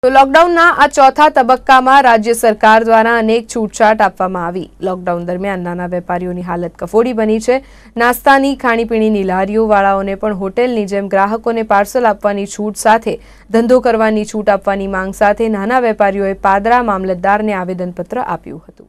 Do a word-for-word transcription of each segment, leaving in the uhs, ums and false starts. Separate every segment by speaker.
Speaker 1: તો લોકડાઉનના આ ચોથા તબક્કામાં રાજ્ય સરકાર દ્વારા અનેક છૂટછાટ આપવામાં આવી। લોકડાઉન દરમિયાન નાના વેપારીઓની હાલત કફોડી બની છે। નાસ્તાની ખાણીપીણીની લારીઓવાળાઓને પણ હોટેલની જેમ ગ્રાહકોને પાર્સલ આપવાની છૂટ સાથે ધંધો કરવાની છૂટ આપવાની માંગ સાથે નાના વેપારીઓએ પાદરા મામલતદારને આવેદનપત્ર આપ્યું હતું।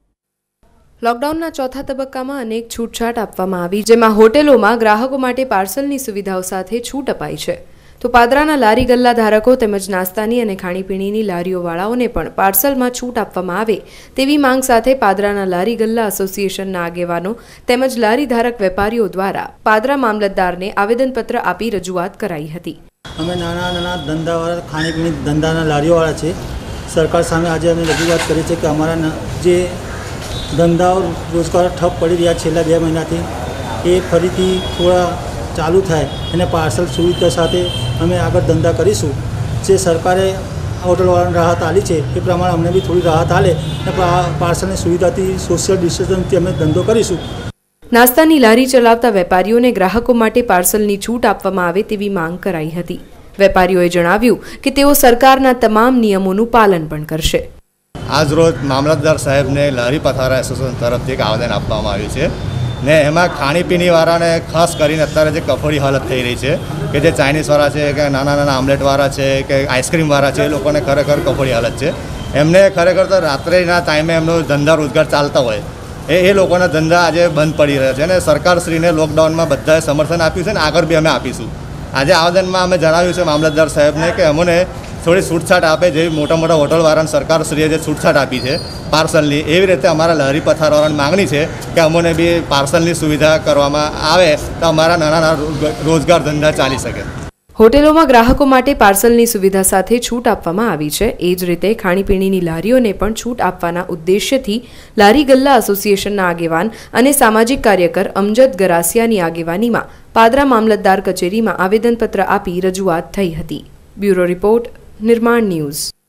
Speaker 1: લોકડાઉનના ચોથા તબક્કામાં અનેક છૂટછાટ આપવામાં આવી, જેમાં હોટેલોમાં ગ્રાહકો માટે પાર્સલની સુવિધાઓ સાથે છૂટ અપાઈ છે। તો પાદરાના લારી ગલ્લા ધારકો તેમજ નાસ્તાની અને ખાણીપીણીની લારીઓવાળાઓને પણ પાર્સલમાં છૂટ આપવામાં આવે તેવી માંગ સાથે પાદરાના લારી ગલ્લા એસોસિએશનના આગેવાનો તેમજ લારી ધારક વેપારીઓ દ્વારા પાદરા મામલતદારને આવેદનપત્ર આપી રજૂઆત કરાઈ હતી।
Speaker 2: અમે નાના નાના ધંધાવાળા ખાણીપીણી ધંધાના લારીઓવાળા છે, સરકાર સામે આજે અમે રજૂઆત કરી છે કે અમારા જે ધંધાઓ રોજગાર ઠપ પડી રહ્યા છેલ્લા બે મહિનાથી એ ફરીથી થોડા ચાલુ થાય અને પાર્સલ સુવિધા સાથે અમે આગળ ધંધા કરીશું। જે સરકારે હોટલવાળાને રાહત આપી છે એ પ્રમાણે અમને બી થોડી રાહત આપે અને પાર્સલની સુવિધાથી સોશિયલ ડિસ્ટન્સથી અમે ધંધો કરીશું।
Speaker 1: નાસ્તાની લારી ચલાવતા વેપારીઓને ગ્રાહકો માટે પાર્સલની છૂટ આપવામાં આવે તેવી માંગ કરાઈ હતી। વેપારીઓએ જણાવ્યું કે તેઓ સરકારના તમામ નિયમોનું પાલન પણ કરશે।
Speaker 3: આજ રોજ મામલતદાર સાહેબને લારી પથારા એસોસિએશન તરફથી એક આવેદન આપવામાં આવ્યું છે ને એમાં ખાણીપીણીવાળાને ખાસ કરીને અત્યારે જે કફોડી હાલત થઈ રહી છે કે જે ચાઇનીઝવાળા છે કે નાના નાના આમલેટવાળા છે કે આઈસ્ક્રીમવાળા છે, એ લોકોને ખરેખર કફોડી હાલત છે। એમને ખરેખર તો રાત્રેના ટાઈમે એમનો ધંધા રોજગાર ચાલતા હોય એ એ લોકોના ધંધા આજે બંધ પડી રહ્યા છે અને સરકારશ્રીને લોકડાઉનમાં બધાએ સમર્થન આપ્યું છે ને આગળ બી અમે આપીશું। આજે આવેદનમાં અમે જણાવ્યું છે મામલતદાર સાહેબને કે અમને થોડી છૂટછાટ આપે, જેવી મોટા મોટા હોટલવાળાને સરકારશ્રીએ જે છૂટછાટ આપી છે પાર્સલની, એવી રીતે અમારા લારી પથારવાળાની માગણી છે કે અમને બી પાર્સલની સુવિધા કરવામાં આવે તો અમારા નાના નાના રોજગાર ધંધા ચાલી શકે।
Speaker 1: હોટેલોમાં ગ્રાહકો માટે પાર્સલની સુવિધા સાથે છૂટ આપવામાં આવી છે। એ જ રીતે ખાણીપીણીની લારીઓને પણ છૂટ આપવાના ઉદ્દેશ્યથી લારી ગલ્લા એસોસિએશનના આગેવાન અને સામાજિક કાર્યકર અમજદ ગરાસિયાની આગેવાનીમાં પાદરા મામલતદાર કચેરીમાં આવેદનપત્ર આપી રજૂઆત થઈ હતી। Bureau report, Nirman news.